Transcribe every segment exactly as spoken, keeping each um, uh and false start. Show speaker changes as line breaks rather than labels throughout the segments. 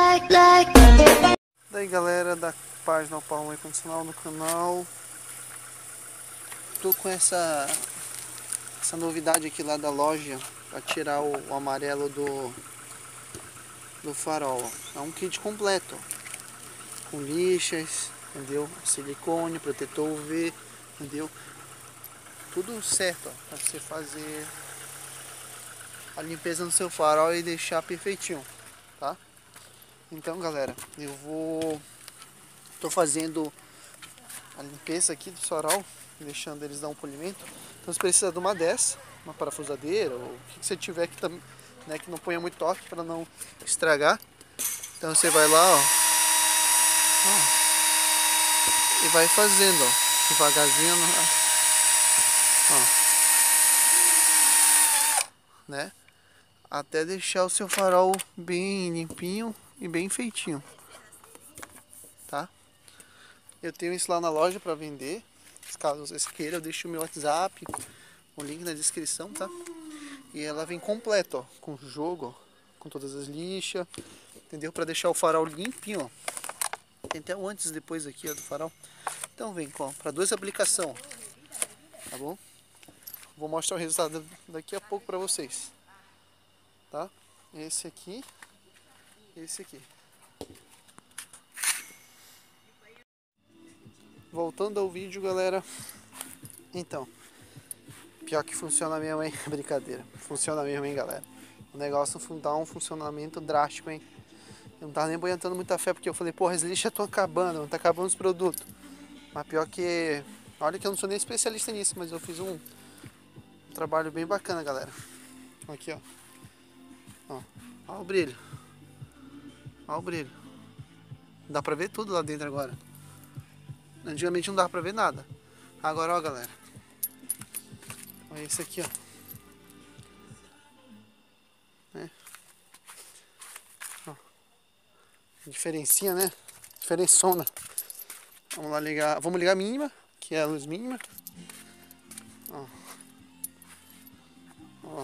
Daí galera da página Palma Condicional no canal, tô com essa essa novidade aqui lá da loja para tirar o, o amarelo do do farol. É um kit completo, ó, com lixas, entendeu? Silicone, protetor U V, entendeu? Tudo certo, para você fazer a limpeza no seu farol e deixar perfeitinho, tá? Então galera, eu vou tô fazendo a limpeza aqui do farol, deixando eles dar um polimento. Então você precisa de uma dessa, uma parafusadeira ou o que você tiver que, né, que não ponha muito torque para não estragar. Então você vai lá, ó, ó, e vai fazendo, ó, devagarzinho, ó, né, até deixar o seu farol bem limpinho e bem feitinho, tá? Eu tenho isso lá na loja para vender. Caso vocês queiram, eu deixo o meu WhatsApp, o link na descrição, tá? E ela vem completa, ó, com jogo, ó, com todas as lixas, entendeu? Para deixar o farol limpinho, ó. Tem até o antes e depois aqui, ó, do farol. Então vem com para duas aplicações, tá bom? Vou mostrar o resultado daqui a pouco para vocês, tá? Esse aqui, esse aqui. Voltando ao vídeo, galera. Então, pior que funciona mesmo, hein? Brincadeira. Funciona mesmo, hein, galera? O negócio dá um funcionamento drástico, hein? Eu não tava nem botando muita fé, porque eu falei, porra, as lixas estão acabando, tá acabando os produtos. Mas pior que... Olha que eu não sou nem especialista nisso, mas eu fiz um, um trabalho bem bacana, galera. Aqui, ó. Ó, ó o brilho. Ó o brilho. Dá pra ver tudo lá dentro agora. Antigamente não dava pra ver nada. Agora, ó, galera. Olha esse aqui, ó. É. Ó. Diferencinha, né? Diferençona. Vamos lá ligar. Vamos ligar a mínima, que é a luz mínima. Ó. Ó.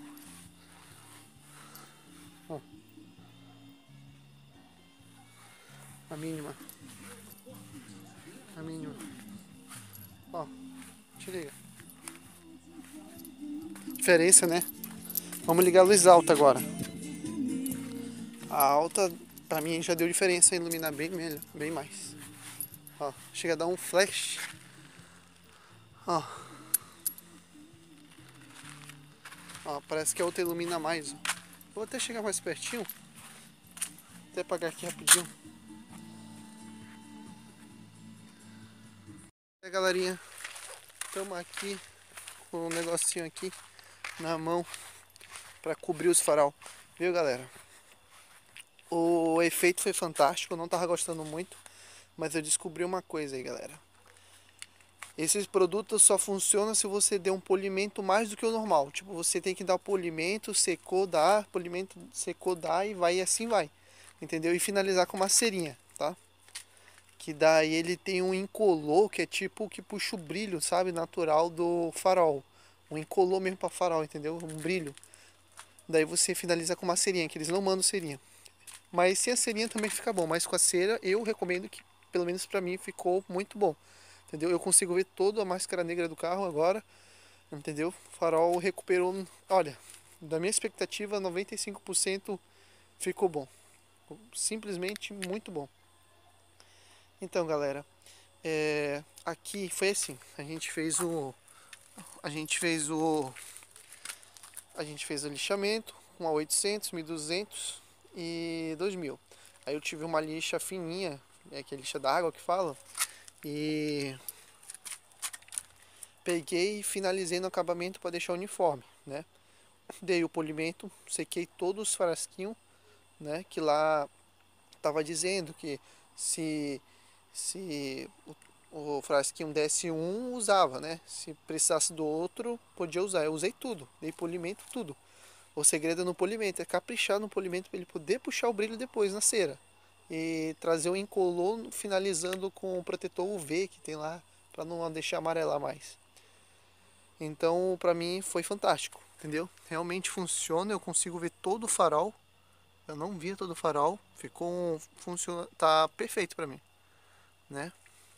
Ó. A mínima. A mínima. Ó. Te liga. Diferença, né? Vamos ligar a luz alta agora. A alta, pra mim, já deu diferença, iluminar bem melhor, bem mais. Ó, chega a dar um flash. Ó. Ó, parece que a outra ilumina mais. Ó. Vou até chegar mais pertinho. Até apagar aqui rapidinho. É, galerinha, estamos aqui com um negocinho aqui na mão para cobrir os farol. Viu, galera? O efeito foi fantástico, eu não tava gostando muito, mas eu descobri uma coisa aí, galera. Esses produtos só funcionam se você der um polimento mais do que o normal. Tipo, você tem que dar polimento, secou, dá, polimento, secou, dá e vai e assim vai. Entendeu? E finalizar com uma cerinha, tá? Que daí ele tem um incolor que é tipo o que puxa o brilho, sabe? Natural do farol. Um incolor mesmo para farol, entendeu? Um brilho. Daí você finaliza com uma cerinha, que eles não mandam cerinha. Mas sem a cerinha também fica bom. Mas com a cera eu recomendo que, pelo menos para mim, ficou muito bom. Entendeu? Eu consigo ver toda a máscara negra do carro agora. Entendeu? O farol recuperou. Olha, da minha expectativa, noventa e cinco por cento ficou bom. Simplesmente muito bom. Então, galera, é, aqui foi assim, a gente fez o a gente fez o a gente fez o lixamento com a oitocentos, mil e duzentos e dois mil. Aí eu tive uma lixa fininha, é que é lixa d'água que fala, e peguei e finalizei no acabamento para deixar uniforme, né? Dei o polimento, sequei todos os frasquinhos, né, que lá tava dizendo que se se o, o frasquinho desse um, usava, né? Se precisasse do outro, podia usar. Eu usei tudo, dei polimento, tudo. O segredo é no polimento, é caprichar no polimento para ele poder puxar o brilho depois na cera. E trazer o incolor finalizando com o protetor U V que tem lá, para não deixar amarelar mais. Então, para mim foi fantástico, entendeu? Realmente funciona, eu consigo ver todo o farol, Eu não via todo o farol, ficou funciona, tá perfeito pra mim, né?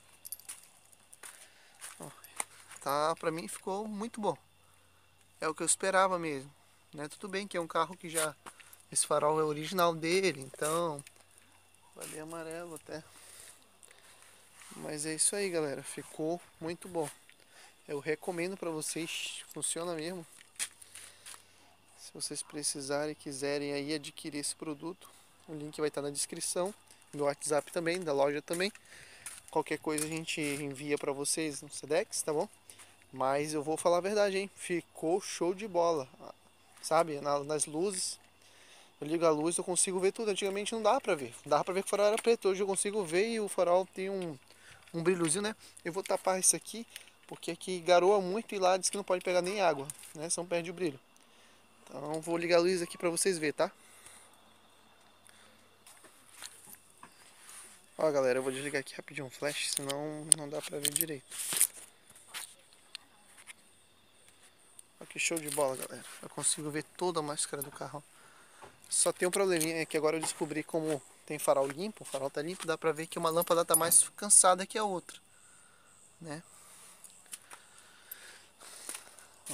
Ó, tá, pra mim ficou muito bom. É o que eu esperava mesmo, né? Tudo bem que é um carro que já esse farol é original dele, então vai amarelo até. Mas é isso aí, galera, ficou muito bom. Eu recomendo pra vocês, funciona mesmo. Se vocês precisarem e quiserem aí adquirir esse produto, o link vai estar na descrição, no WhatsApp também, da loja também. Qualquer coisa a gente envia para vocês no Sedex, tá bom? Mas eu vou falar a verdade, hein? Ficou show de bola, sabe? Nas luzes, eu ligo a luz, eu consigo ver tudo. Antigamente não dava pra ver, dava pra ver que o farol era preto. Hoje eu consigo ver e o farol tem um, um brilhozinho, né? Eu vou tapar isso aqui, porque aqui garoa muito e lá diz que não pode pegar nem água, né? Senão perde o brilho. Então vou ligar a luz aqui pra vocês verem, tá? Ó, galera, eu vou desligar aqui rapidinho o flash, senão não dá pra ver direito. Ó, que show de bola, galera. Eu consigo ver toda a máscara do carro. Só tem um probleminha, é que agora eu descobri como tem farol limpo, o farol tá limpo, dá pra ver que uma lâmpada tá mais cansada que a outra, né? Ó.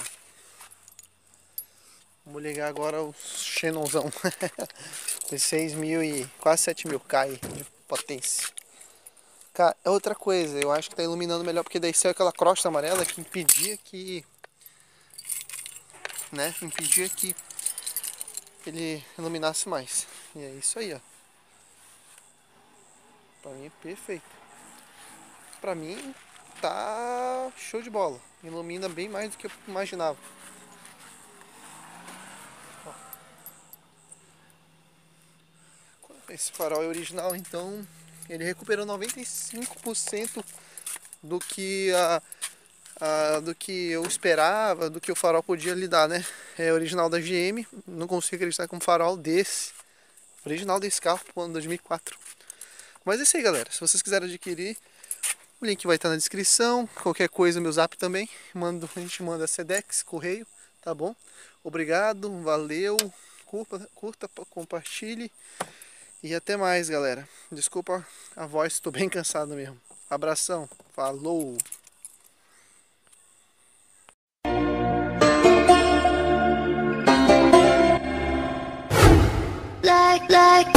Vamos ligar agora o Xenonzão. De seis mil e quase sete mil K de potência. Cara, é outra coisa, eu acho que tá iluminando melhor, porque daí saiu aquela crosta amarela que impedia que... né, impedia que ele iluminasse mais. E é isso aí, ó. Pra mim é perfeito. Pra mim tá show de bola. Ilumina bem mais do que eu imaginava. Ó. Esse farol é original, então ele recuperou noventa e cinco por cento do que a, a, do que eu esperava, do que o farol podia lhe dar, né? É original da G M, não consigo acreditar com um farol desse, original desse carro pro ano dois mil e quatro. Mas é isso aí, galera. Se vocês quiserem adquirir, o link vai estar na descrição. Qualquer coisa, meu zap também. Mando, a gente manda Sedex, correio, tá bom? Obrigado, valeu. Curta, curta, compartilhe. E até mais, galera. Desculpa a voz, estou bem cansado mesmo. Abração, falou!
Like, like